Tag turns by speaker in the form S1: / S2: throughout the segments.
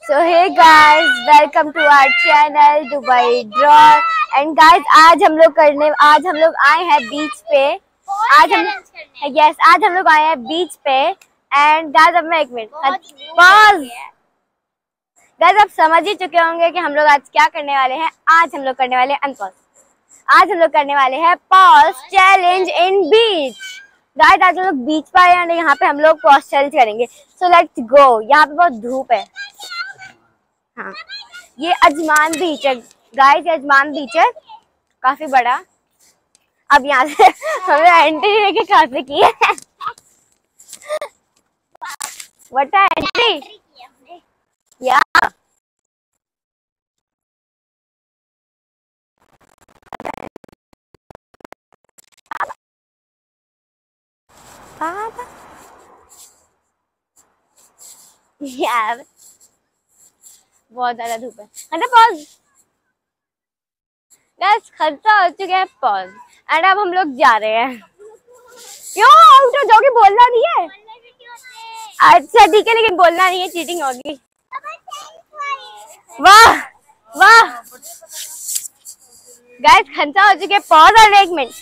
S1: So hey guys, welcome to our channel Dubai draw and guys आज हम लोग आए हैं बीच पे। आज हम लोग आए हैं बीच पे एंड गाइस अब मैं एक मिनट पॉज। गाइस आप समझ ही चुके होंगे कि हम लोग आज क्या करने वाले हैं। आज हम लोग करने वाले हैं अनपॉज। आज हम लोग करने वाले हैं पॉज चैलेंज इन बीच। गाइस आज हम लोग बीच पर आए हैं, यहाँ पे हम लोग पॉज चैलेंज करेंगे। So let's go. यहाँ पे बहुत धूप है। हाँ ये अजमान बीच है गाइस, ये अजमान बीच है काफी बड़ा। अब यहाँ से हमें एंट्री लेके कहाँ से की है व्हाट एंट्री या यार बहुत ज्यादा धूप है। पॉज गाइस खर्चा हो चुका है पॉज एंड अब हम लोग जा रहे हैं। क्यों आउट हो जाओगे? बोलना नहीं है। अच्छा ठीक है लेकिन बोलना नहीं है, चीटिंग होगी। वाह वाह गाइस खर्चा हो चुके पॉज। और एक मिनट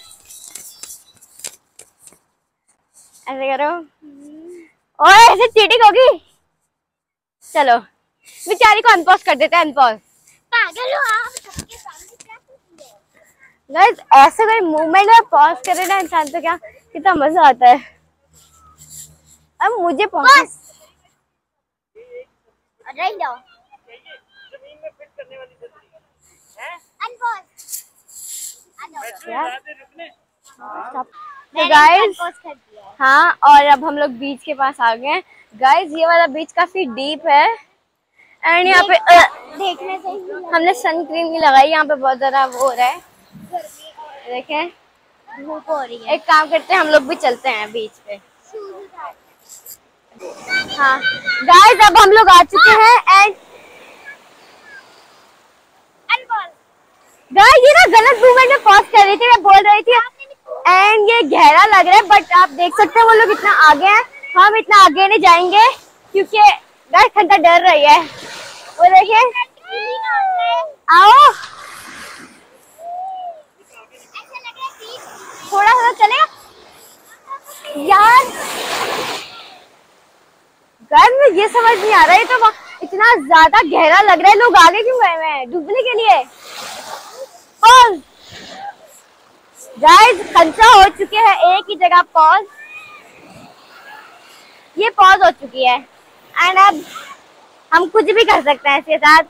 S1: ऐसे करो और ऐसे चीटिंग होगी। चलो बेचारी को अनपॉज कर देते हैं। अनपॉज पागल हो आप, सबके सामने क्या पूछ रहे हो? गाइस ऐसे कोई मूवमेंट में पॉज करे ना इंसान तो क्या कितना मजा आता है। अब मुझे पॉज रही दो। तो गाइस हाँ, और अब हम लोग बीच के पास आ गए। गाइस ये वाला बीच काफी डीप है एंड यहाँ पे देखने से हमने सन क्रीम नहीं लगाई। यहाँ पे बहुत ज्यादा वो हो रहा है, देखें धूप हो रही है। एक काम करते हैं हम लोग भी चलते हैं बीच पे। हाँ गाइस अब हम लोग आ चुके हैं एंड गाइस ये ना गलत मूवमेंट में पॉज कर रही थी, मैं बोल रही थी एंड ये गहरा लग रहा है बट आप देख सकते हैं वो लोग इतना आगे हैं। हम इतना आगे नहीं जाएंगे क्योंकि गाइस ठंडा डर रही है। वो देखिए आओ थोड़ा सा चलेगा यार। गाइस मुझे ये समझ नहीं आ रहा है, तो इतना ज्यादा गहरा लग रहा है। लोग आगे क्यों गए हैं डूबने के लिए? पॉज गाइस खर्चा हो चुके हैं एक ही जगह पॉज। ये पॉज हो चुकी है एंड अब हम कुछ भी कर सकते हैं इसके साथ।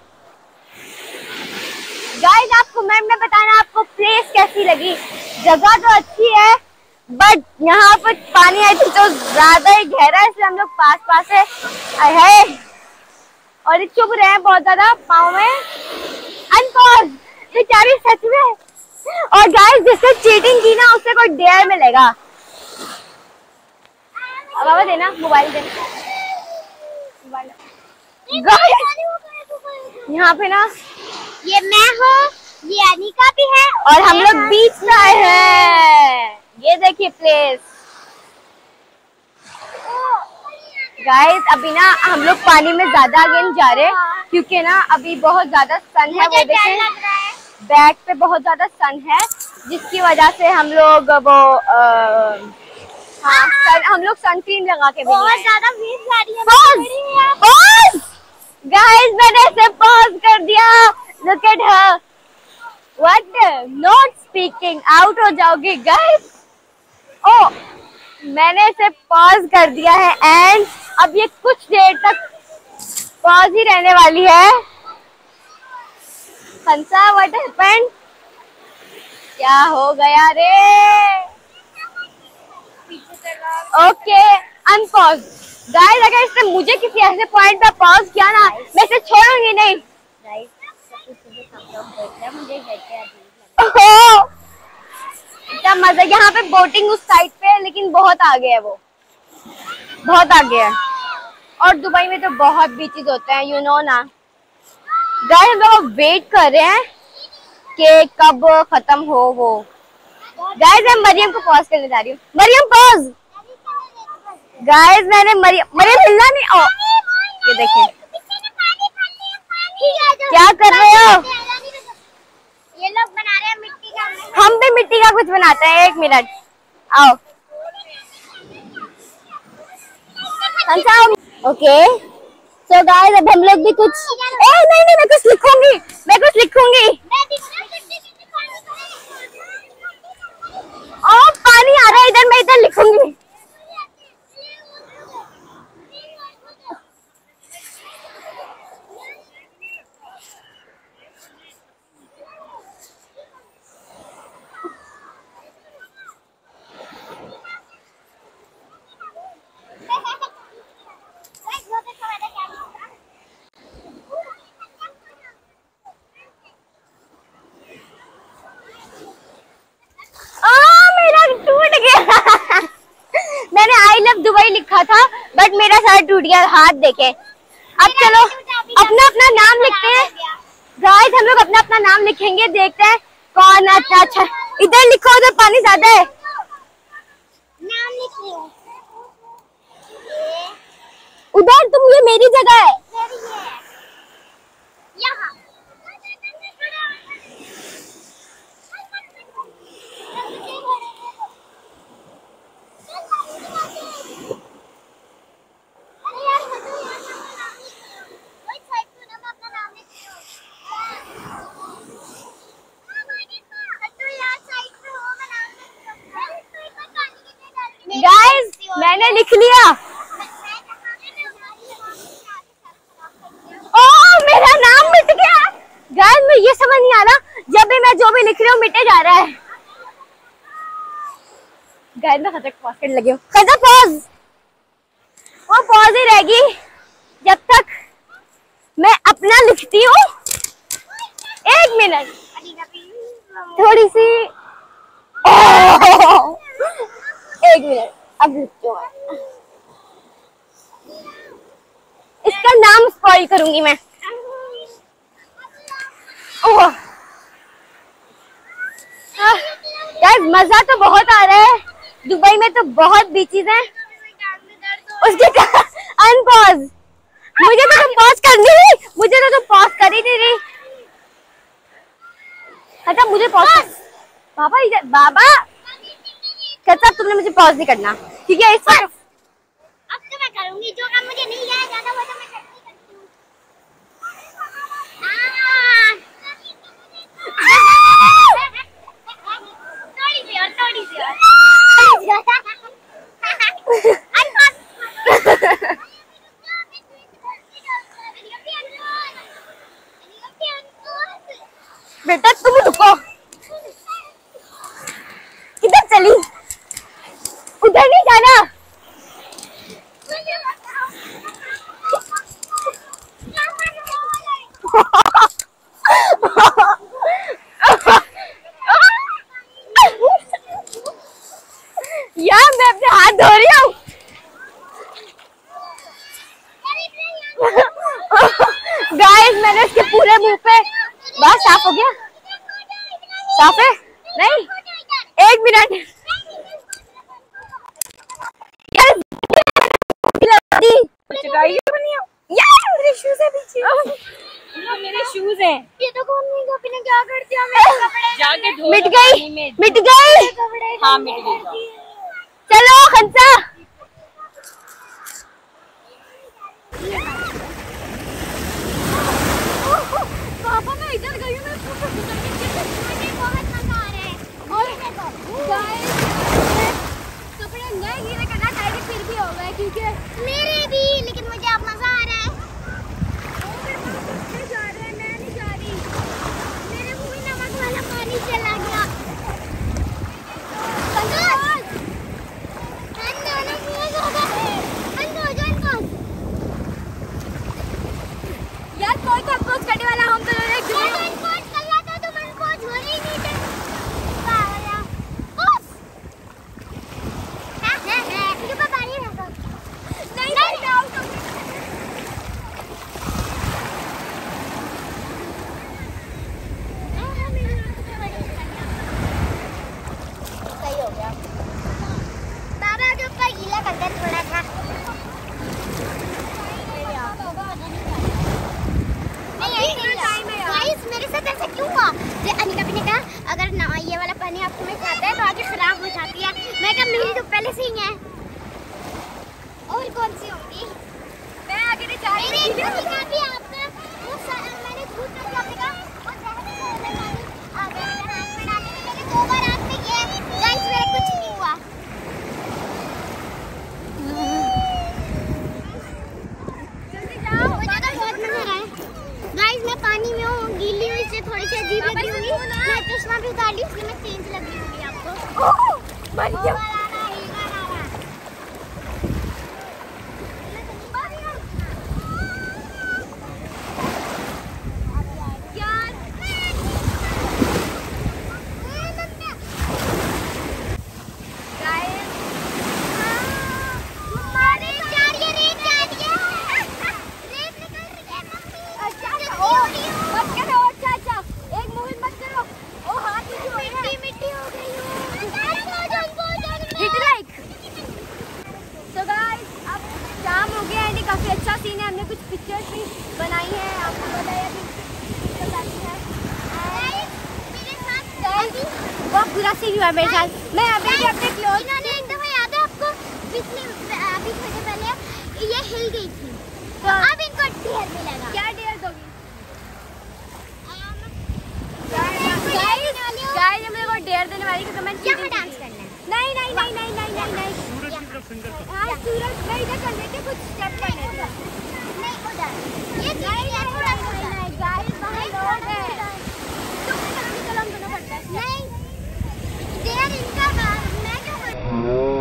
S1: गाइस आप कमेंट में बताना आपको प्लेस कैसी लगी। जगह तो अच्छी है बट यहाँ पर पानी आई थिंक तो ज्यादा ही गहरा है, इसलिए हम लोग पास पास है और चुभ रहे हैं बहुत ज्यादा पाँव में। अनपॉज बेचारी सच में। और गाइस जिसने चीटिंग की ना उससे कोई डेयर मिलेगा। अब बाबा देना मोबाइल देना। यहाँ पे ना ये मैं हूँ, ये अनिका भी है और हम लोग बीच में आए हैं। ये देखिए प्लेस। गाइस अभी ना हम लोग पानी में ज्यादा आगे नहीं जा रहे क्योंकि ना अभी बहुत ज्यादा सन है। वो देखिए बैक पे बहुत ज्यादा सन है जिसकी वजह से हम लोग वो हम लोग सनस्क्रीन लगा के भी बहुत ज्यादा भीड़ जा रही है। पॉज गाइस मैंने इसे पॉज कर दिया। Look at her. What not speaking out हो जाओगे गाइस। ओ मैंने इसे पॉज कर दिया है एंड अब ये कुछ देर तक पॉज ही रहने वाली है। Hansa what happened? क्या हो गया रे? Okay unpause. गाइस अगर इसने मुझे किसी ऐसे पॉइंट पे पॉज किया ना मैं इसे छोड़ूंगी नहीं। इतना मजा। यहाँ पे बोटिंग उस साइड पे है लेकिन बहुत आगे है, वो बहुत आगे है। और दुबई में तो बहुत बीचेस होते हैं यू नो ना। गाइस हम लोग वेट कर रहे हैं कि कब खत्म हो वो। गाइस मैं मरियम को पॉज करने जा रही हूँ। मरियम पॉज। गाइस मैंने मरियम हिलना नहीं। ओ ये देखिए कुछ बनाते हैं, 1 मिनट आओ। ओके सो गाइस अब हम लोग भी कुछ नहीं मैं कुछ लिखूंगी, पानी आ रहा है इधर, मैं इधर लिखूंगी। मैंने आई लव दुबई लिखा था बट मेरा सर टूट गया, हाथ देखे। अब चलो अपना अपना नाम लिखते हैं गाइस, हम लोग अपना अपना नाम लिखेंगे, देखते हैं कौन अच्छा। इधर लिखो, उधर पानी ज्यादा है। नाम लिखिए उधर, तुम ये मेरी जगह है यहाँ। गाइस मैंने लिख लिया। ओह मेरा नाम मिट गया। गाइस मैं ये समझ नहीं आ रहा, जब भी मैं जो भी लिख रही हूँ मिटे जा रहा है। गाइस मैं खतरनाक पॉज करने लगी हूँ, पॉज, वो पॉज ही रहेगी जब तक मैं अपना लिखती हूँ। 1 मिनट थोड़ी सी 1 मिनट अब लिखती हूँ। इसका नाम स्पॉइल करूंगी मैं। यार मजा तो बहुत आ रहा है, दुबई में तो बहुत बीचेस हैं। उसके अनपॉज, मुझे तो तुम पॉज करनी थी, मुझे तो तुम पॉज कर ही नहीं रही। अच्छा मुझे पॉज, बाबा इधर, बाबा कहता तुमने मुझे पॉज नहीं करना, ठीक है? इस अब तो मैं करूंगी, जो काम मुझे नहीं याद आता वो तो मैं करती हूँ। थोड़ी सी और बेटा तुम रुको, किधर चली? उधर नहीं जाना। यार मैं अपने हाथ धो रही हूँ। गाइस मैंने इसके पूरे मुंह पे, बस साफ हो गया, साफ है नहीं? 1 मिनट यार मेरे शूज है पीछे, मेरे शूज हैं। ये तो कौन नहीं कॉपी ने क्या कर दिया मेरे कपड़े? जाके धो, मिट गई। हाँ मिट गई। चलो खंसा पापा मैं इधर गई हूँ, मुझे बहुत मजा आ रहा है। और कपड़े नहीं गीले करना चाहिए, फिर भी हो गए क्योंकि मेरे भी, लेकिन मुझे अब मजा आ रहा है। जा रहे हैं, मैं नहीं जा रही, मेरे मुंह में नमक वाला पानी चला गया। यार कोई तो अप्रोच करने वाला, हम तो अप्रोच कर रहा था, तुम अप्रोच हो ही नहीं थे। सही हो गया बाबा के ऊपर गीला कर दे थोड़ा सा। गाइस मेरे साथ ऐसा क्यों हुआ? अनिका भी ने कहा अगर ना ये वाला
S2: पानी आपको मिल जाता है तो आगे खराब हो जाती है। मैं क्या मिली तो पहले से ही है। और कौन सी होंगी? मैं आगे नहीं जा रही थी। आपका वो मैंने झूठ नहीं कहा और जहर में पानी आ गया मेरे हाथ में डालने में। मैंने 2 बार हाथ में किया गाइस, मेरा कुछ नहीं हुआ। जल्दी जाओ, मुझे तो बहुत मजा आ रहा है। गाइस मैं पानी में हूँ, गीली हुई से थोड़ी सी अजीब लग रही होगी। मैं चश्मा भी उतार ली इसलिए मैं चेंज लग रही होगी आपको। मर गया।
S1: काफी अच्छा सीन है। हमने कुछ पिक्चर्स भी बनाई है, आपको बताया भी बहुत बुरा सीन हुआ मेरे साथ। मैं अभी भी अपने क्लोज
S2: एक दफा याद है आपको, पिछले अभी थोड़े पहले ये हिल गई थी तो अब इनको ढेर मिलेगा।
S1: क्या ढेर दोगी? गाइस मेरे को ढेर देने वाली को कमेंट
S2: यहाँ डांस करना है।
S1: नहीं नहीं नहीं नहीं नहीं नहीं नहीं सूरज की तरफ सिंगल। हां सूरज मैं इधर कर लेते कुछ स्टेप करने दो।
S2: नहीं उधर ये गाइस थोड़ा नहीं गाइस वहां लोग है।
S1: तुम चलो हम दोनों करते हैं।
S2: नहीं देर इनका मैं क्यों करूं?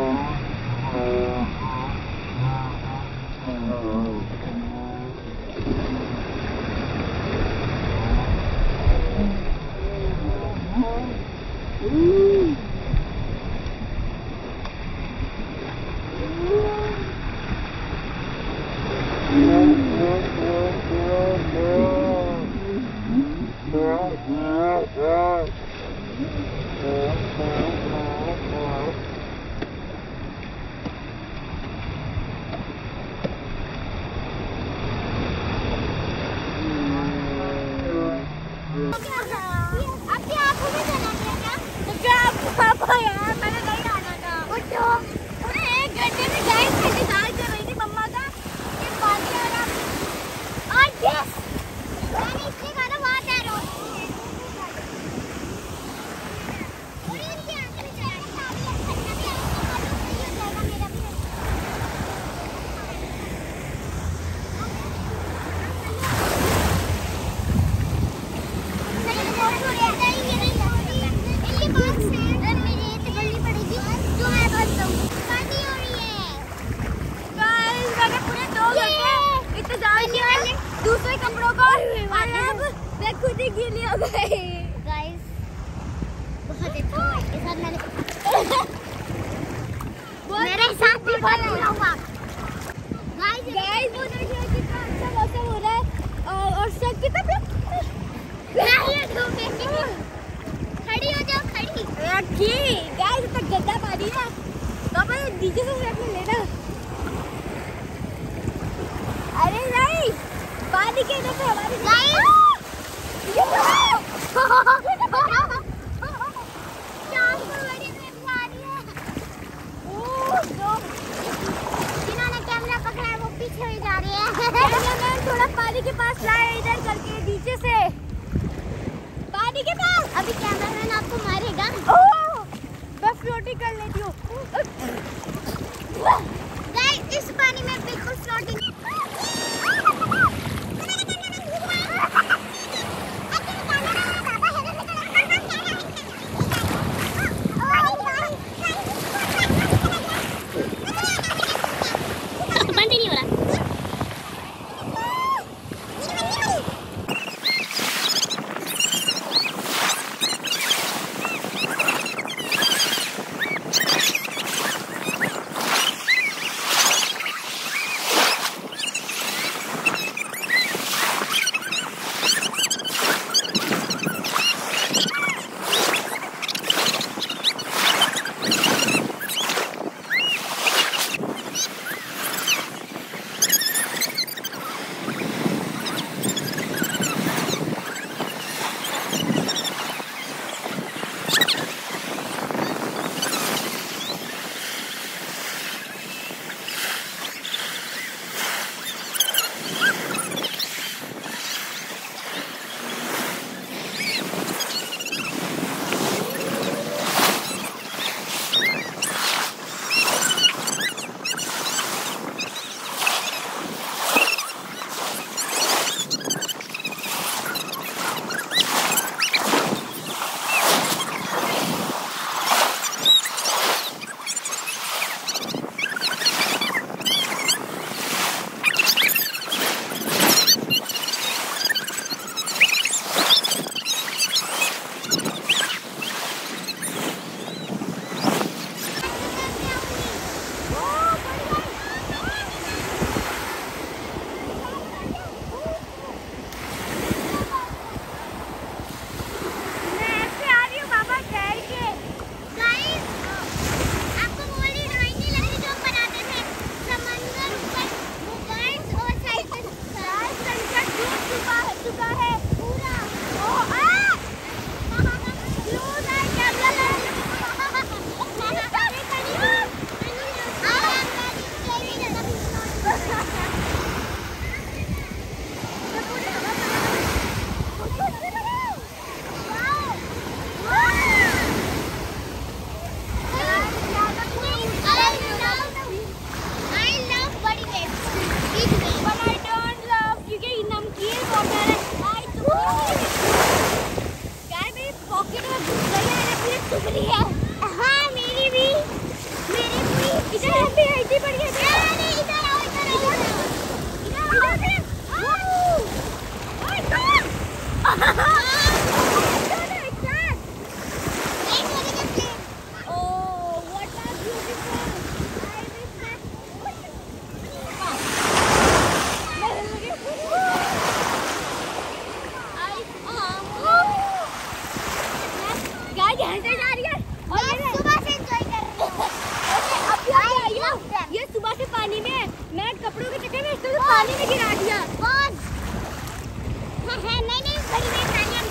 S1: दूसरे कपड़ों को मैं खुद ही गीली हो गई।
S2: गाइस बहुत अच्छा हुआ इसके साथ। मैंने मेरे साथ भी बहुत बुरा हुआ। गाइस
S1: वो देखिए कितना अच्छा मौसम हो रहा है और सब कितना
S2: खड़ी हो जाओ, खड़ी।
S1: गाइस तक गड्ढा पानी है तो मैं डीजे से शॉट में लेना। अरे नहीं पानी के अंदर हमारी
S2: जिन्होंने कैमरा पकड़ा है वो पीछे ही जा रहे हैं।
S1: थोड़ा पानी के पास लाए इधर करके नीचे से पानी के पास।
S2: अभी कैमरामैन आपको मारेगा।
S1: मैं फ्लोटिंग कर लेती हूँ।
S2: गाइस इस पानी में बिल्कुल फ्लोटिंग।
S1: चुका है पूरा। हाँ मेरी भी इधर बढ़िया ये सुबह से पानी में मैं कपड़ों के चक्कर में इसको पानी में गिरा दिया। नहीं बड़ी में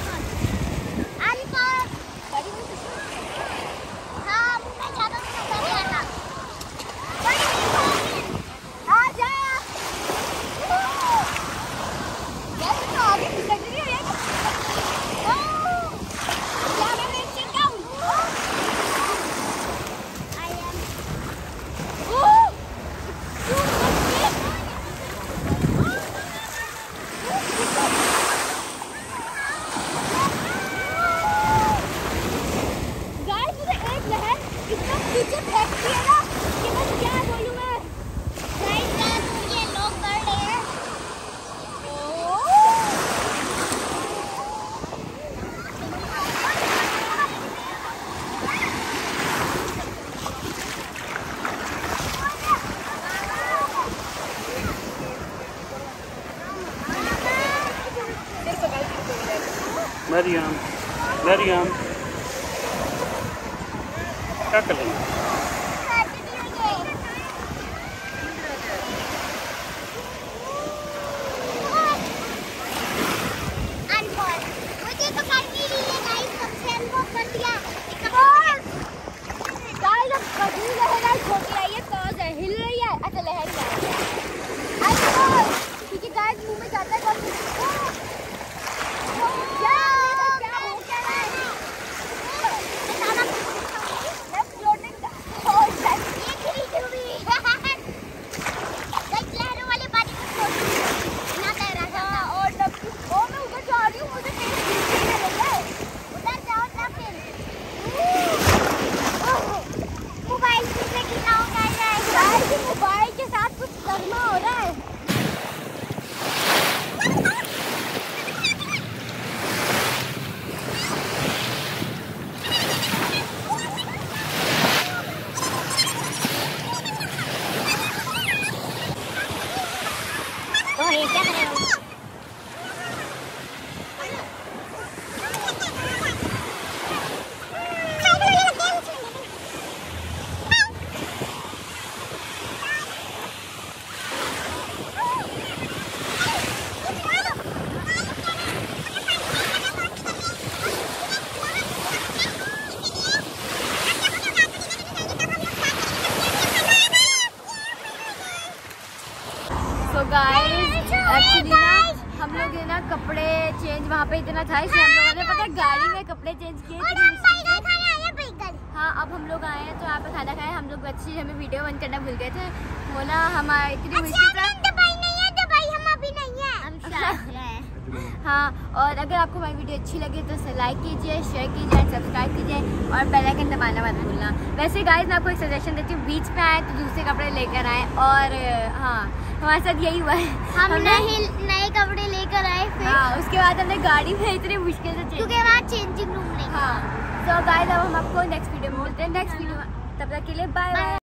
S1: हाँ मैं ज्यादा आ जा आगे लग रही है
S3: मरियम क्या कर रही है?
S1: हिल रही है। अच्छा लहर क्योंकि गाइस मुंह में जाता है मोबाइल के साथ कुछ करना हो रहा है। तो ये क्या कर रहे हो? तो गाइस एक्चुअली ना हम लोग ना कपड़े चेंज वहाँ पे इतना था इसलिए हम लोगों ने पता है गाड़ी में कपड़े चेंज किए। हाँ अब हम लोग आए हैं तो यहाँ पे खाना खाए। हम लोग अच्छी हमें वीडियो बंद करना भूल गए थे वो ना हमारे इतनी मुश्किल से हाँ। और अगर आपको हमारी वीडियो अच्छी लगे तो इसे लाइक कीजिए, शेयर कीजिए, सब्सक्राइब कीजिए और बेल आइकन दबाना मत भूलना। वैसे गाइस मैं आपको एक सजेशन देती हूँ, बीच पे आए तो दूसरे कपड़े लेकर आए। और हाँ हमारे साथ यही हुआ है, हम नए कपड़े लेकर आए फिर हाँ उसके बाद हमने गाड़ी में इतनी मुश्किल से क्योंकि वहाँ चेंजिंग रूम नहीं। हाँ तो गाइस अब हम आपको नेक्स्ट वीडियो में मिलते हैं। नेक्स्ट वीडियो तब तक के लिए बाय बाय।